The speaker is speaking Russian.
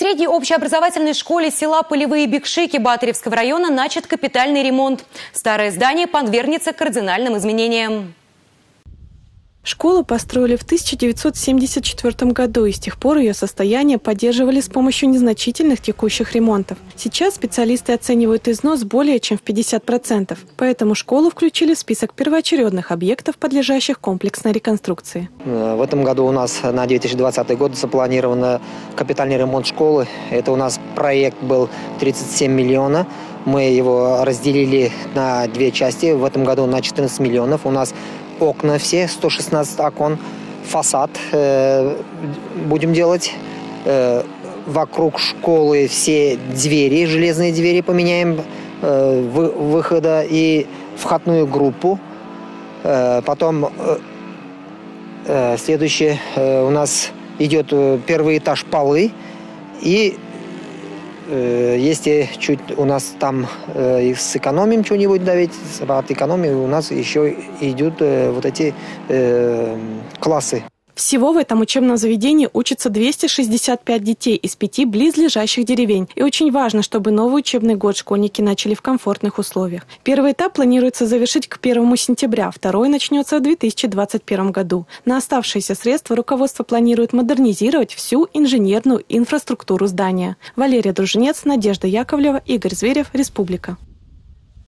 средней общеобразовательной школе села Полевые Бекшики Батыревского района начат капитальный ремонт. Старое здание подвергнется кардинальным изменениям. Школу построили в 1974 году, и с тех пор ее состояние поддерживали с помощью незначительных текущих ремонтов. Сейчас специалисты оценивают износ более чем в 50%, поэтому школу включили в список первоочередных объектов, подлежащих комплексной реконструкции. В этом году у нас на 2020 год запланирован капитальный ремонт школы. Это у нас проект был 37 миллионов. Мы его разделили на две части. В этом году на 14 миллионов. У нас окна все, 116 окон, фасад будем делать. Вокруг школы все двери, железные двери поменяем, выхода и входную группу. Потом следующее у нас идет первый этаж полы. И если чуть у нас там сэкономим что-нибудь давить, от экономии у нас еще идут вот эти классы. Всего в этом учебном заведении учатся 265 детей из 5 близлежащих деревень. И очень важно, чтобы новый учебный год школьники начали в комфортных условиях. Первый этап планируется завершить к 1 сентября, второй начнется в 2021 году. На оставшиеся средства руководство планирует модернизировать всю инженерную инфраструктуру здания. Валерия Дружинец, Надежда Яковлева, Игорь Зверев, Республика.